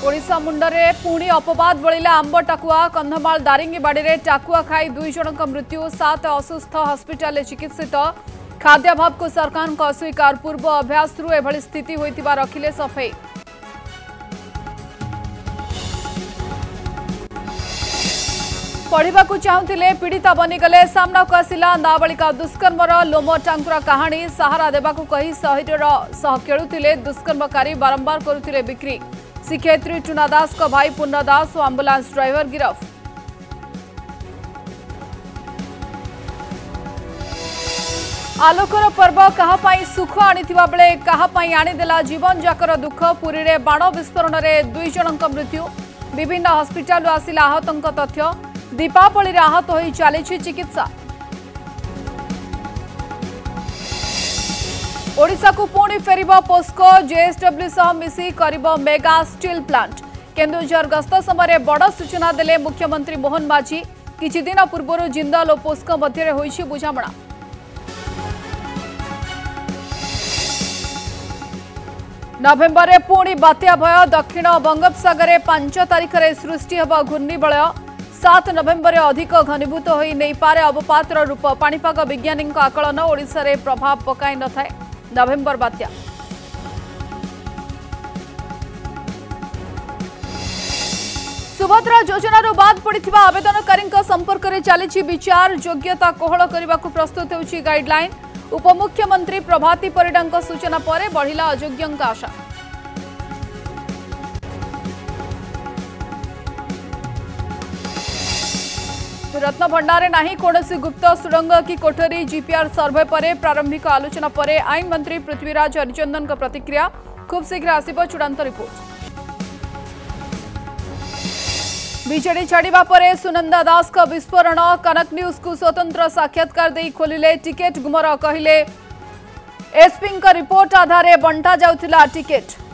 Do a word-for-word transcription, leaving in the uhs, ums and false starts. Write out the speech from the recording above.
ओडिशा मुंडरे पुणी अपवाद बलिला आंब टाकुआ कंधमाल दारिंगीबाड़ी में टाकुआ खाई दुई जनक मृत्यु सात असुस्थ हस्पिटाल चिकित्सित खाद्याभाव को सरकार को अस्वीकार पूर्व अभ्यास एभली स्थिति होइतिबा रखिले सफेई। पढ़ा चाहूले पीड़िता बनीगले सामना को आसिला नाबालिका दुष्कर्मर लोम टांकुरा कहानी सहारा देवाकू कही शहीदर सह खेलुतिले दुष्कर्मकारी बारंबार करुतिले बिक्री। शिक्षयित्री टुना दास को भाई पूर्ण दास और आंबुलांस ड्राइवर गिरफ। आलोकर पर्व कहापाई सुख आनिथिबा बेले कहापाई आनिदेला जीवन जाकर दुख। पुरी रे बाण विस्फोरण में दुई जनक मृत्यु। विभिन्न हस्पिटाल आसिला आहतों तथ्य। दीपावली आहत हो चली चिकित्सा। ओडिशा को पुणी फेरिब पोस्को जेएसडब्ल्यू सह मिसी करिब मेगा स्टील प्लांट। केन्दुझर गस्त समय बड़ सूचना देले मुख्यमंत्री मोहन माझी। किछि दिन पूर्व जिंदल और पोस्को मध्य होइछि बुझामणा। नवेम्बर में पुणी बात्या भय। दक्षिण बंगोपसागर पांच तारिख में सृष्टि हेब घूर्णिबलय। सात नवेम्बर में अधिक घनीभूत हो नहीं पारे अवपातर रूप। पाणीपाग विज्ञानी आकलन ओडिशा रे प्रभाव पकाई न थाए नवेम्बर बात्या। सुभद्रा योजनार बाद पड़िथिबा आवेदनकारी संपर्क में चली विचार। योग्यता कोहल करने को प्रस्तुत होउछि गाइडलाइन। उपमुख्यमंत्री प्रभाती परिडा सूचना पर बढ़िला अयोग्यों आशा। रत्न भंडारे नाही कोनोसी गुप्त सुड़ंग की कोठरी। जीपीआर सर्वे पर प्रारंभिक आलोचना पर आईन मंत्री पृथ्वीराज हरिचंदन का प्रतिक्रिया। खूब शीघ्र आसिब चूड़ांत रिपोर्ट। बीजेडी छाड़ा पर सुनंदा दास का विस्फोरण। कनक न्यूज को स्वतंत्र साक्षात्कार दे खोलिले टिकेट गुमर। कहले एसपी का रिपोर्ट आधार बंटा जाउथिला टिकेट।